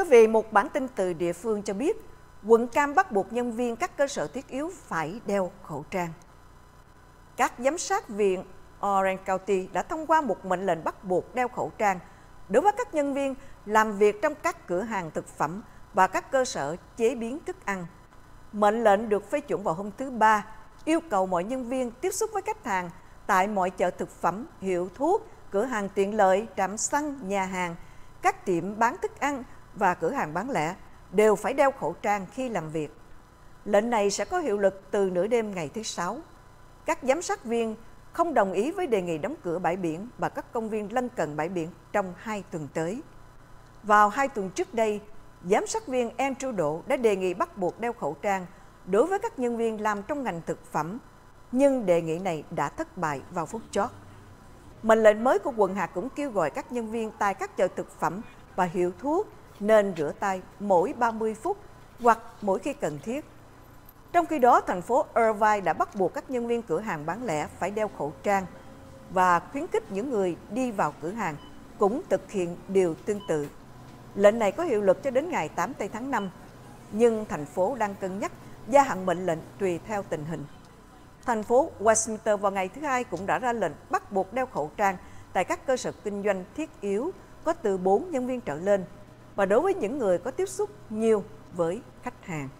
vị, một bản tin từ địa phương cho biết, quận Cam bắt buộc nhân viên các cơ sở thiết yếu phải đeo khẩu trang. Các giám sát viên Orange County đã thông qua một mệnh lệnh bắt buộc đeo khẩu trang đối với các nhân viên làm việc trong các cửa hàng thực phẩm và các cơ sở chế biến thức ăn. Mệnh lệnh được phê chuẩn vào hôm thứ Ba, yêu cầu mọi nhân viên tiếp xúc với khách hàng tại mọi chợ thực phẩm, hiệu thuốc, cửa hàng tiện lợi, trạm xăng, nhà hàng, các tiệm bán thức ăn và cửa hàng bán lẻ đều phải đeo khẩu trang khi làm việc. Lệnh này sẽ có hiệu lực từ nửa đêm ngày thứ Sáu. Các giám sát viên không đồng ý với đề nghị đóng cửa bãi biển và các công viên lân cận bãi biển trong 2 tuần tới. Vào 2 tuần trước đây, giám sát viên Andrew Độ đã đề nghị bắt buộc đeo khẩu trang đối với các nhân viên làm trong ngành thực phẩm, nhưng đề nghị này đã thất bại vào phút chót. Mệnh lệnh mới của quận hạt cũng kêu gọi các nhân viên tại các chợ thực phẩm và hiệu thuốc nên rửa tay mỗi 30 phút hoặc mỗi khi cần thiết. Trong khi đó, thành phố Irvine đã bắt buộc các nhân viên cửa hàng bán lẻ phải đeo khẩu trang và khuyến khích những người đi vào cửa hàng cũng thực hiện điều tương tự. Lệnh này có hiệu lực cho đến ngày 8 tháng 5, nhưng thành phố đang cân nhắc gia hạn mệnh lệnh tùy theo tình hình. Thành phố Westminster vào ngày thứ Hai cũng đã ra lệnh bắt buộc đeo khẩu trang tại các cơ sở kinh doanh thiết yếu có từ 4 nhân viên trở lên và đối với những người có tiếp xúc nhiều với khách hàng.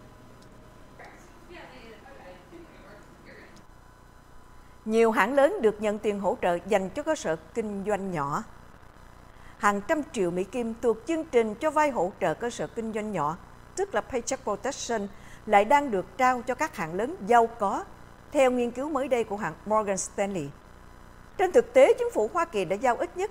Nhiều hãng lớn được nhận tiền hỗ trợ dành cho cơ sở kinh doanh nhỏ. Hàng trăm triệu Mỹ Kim thuộc chương trình cho vay hỗ trợ cơ sở kinh doanh nhỏ, tức là Paycheck Protection, lại đang được trao cho các hãng lớn giàu có, theo nghiên cứu mới đây của hãng Morgan Stanley. Trên thực tế, chính phủ Hoa Kỳ đã giao ít nhất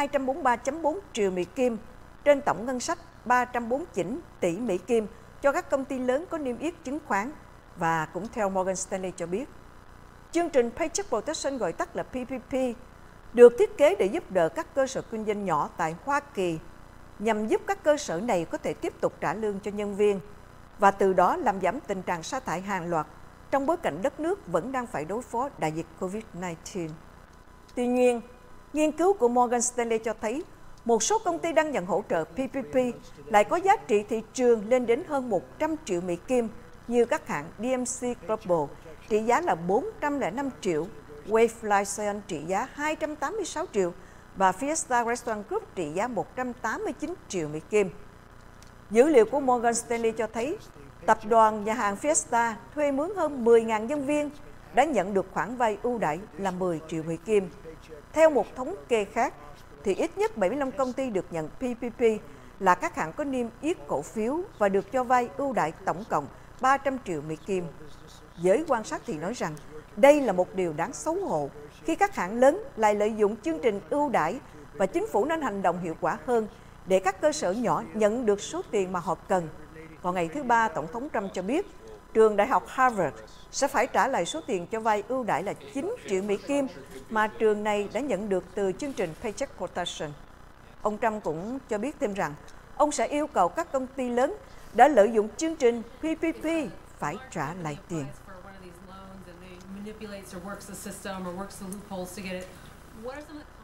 243,4 triệu Mỹ Kim trên tổng ngân sách 349 tỷ Mỹ Kim cho các công ty lớn có niêm yết chứng khoán, và cũng theo Morgan Stanley cho biết, chương trình Paycheck Protection, gọi tắt là PPP, được thiết kế để giúp đỡ các cơ sở kinh doanh nhỏ tại Hoa Kỳ nhằm giúp các cơ sở này có thể tiếp tục trả lương cho nhân viên và từ đó làm giảm tình trạng sa thải hàng loạt trong bối cảnh đất nước vẫn đang phải đối phó đại dịch COVID-19. Tuy nhiên, nghiên cứu của Morgan Stanley cho thấy một số công ty đang nhận hỗ trợ PPP lại có giá trị thị trường lên đến hơn 100 triệu Mỹ Kim như các hãng DMC Global trị giá là 405 triệu, Wave Life Science trị giá 286 triệu và Fiesta Restaurant Group trị giá 189 triệu Mỹ Kim. Dữ liệu của Morgan Stanley cho thấy tập đoàn nhà hàng Fiesta thuê mướn hơn 10.000 nhân viên đã nhận được khoản vay ưu đãi là 10 triệu Mỹ Kim. Theo một thống kê khác, thì ít nhất 75 công ty được nhận PPP là các hãng có niêm yết cổ phiếu và được cho vay ưu đãi tổng cộng 300 triệu Mỹ Kim. Giới quan sát thì nói rằng đây là một điều đáng xấu hổ khi các hãng lớn lại lợi dụng chương trình ưu đãi và chính phủ nên hành động hiệu quả hơn để các cơ sở nhỏ nhận được số tiền mà họ cần. Vào ngày thứ Ba, Tổng thống Trump cho biết trường đại học Harvard sẽ phải trả lại số tiền cho vay ưu đãi là 9 triệu Mỹ Kim mà trường này đã nhận được từ chương trình Paycheck Protection. Ông Trump cũng cho biết thêm rằng ông sẽ yêu cầu các công ty lớn đã lợi dụng chương trình PPP phải trả lại tiền. Manipulates or works the system or works the loopholes to get it. What are some